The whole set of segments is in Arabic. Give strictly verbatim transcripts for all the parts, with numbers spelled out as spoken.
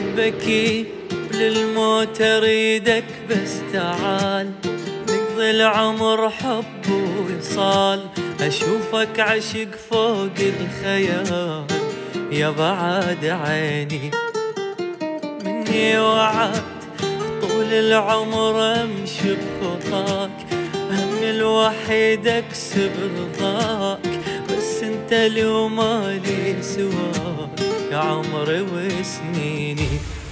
أحبك للموت أريدك بس تعال نقضي العمر حب ووصال. أشوفك عشق فوق الخيال يا بعد عيني مني وعد طول العمر أمشي بخطاك. هم الوحيد أكسب رضاك بس انت لو مالي سواك يا عمري وسنيني.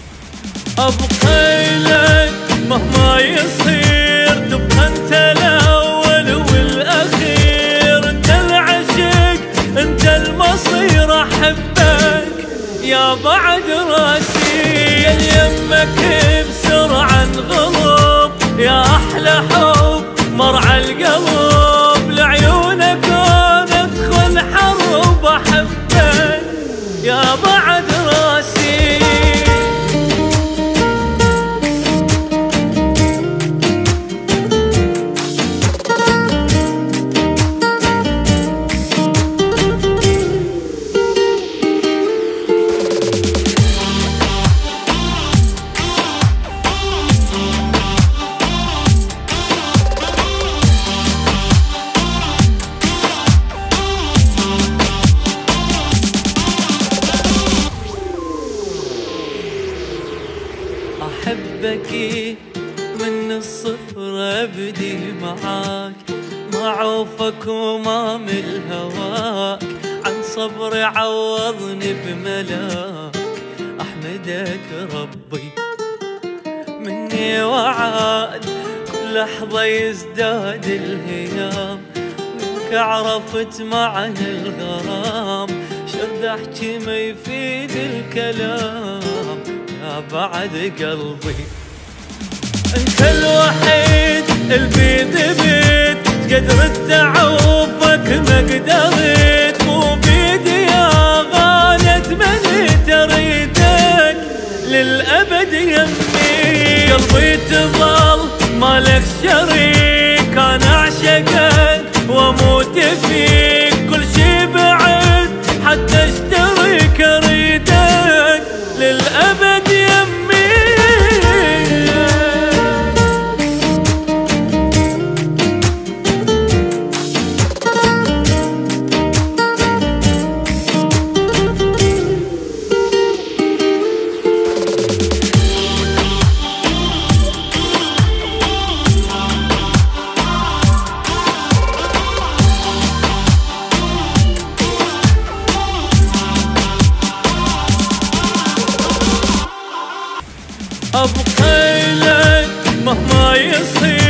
أبقى لك مهما يصير تبقى انت الأول والأخير. انت العشق انت المصير أحبك يا بعد راسي. يا يمك بسرعة انغلب يا أحلى حب مرعى القلب. لعيونك وانا ادخل حرب أحبك يا بعد راسي. أحبك من الصفر أبدي معاك. ما عوفك وما من هواك عن صبري عوضني بملاك. أحمدك ربي مني وعاد كل لحظة يزداد الهيام. منك عرفت معنى الغرام شرد أحكي ما يفيد الكلام يا بعد قلبي. انت الوحيد البيد بيد قدرت تعوفك ما قدرت. مو بيدي يا غالي اتمنيت اريدك للابد يمي. قلبي تظل مالك شريك انا اعشقك واموت فيك. كل شي بعد حتى اشتريك اريدك للابد يمي. أبقى لك مهما يصير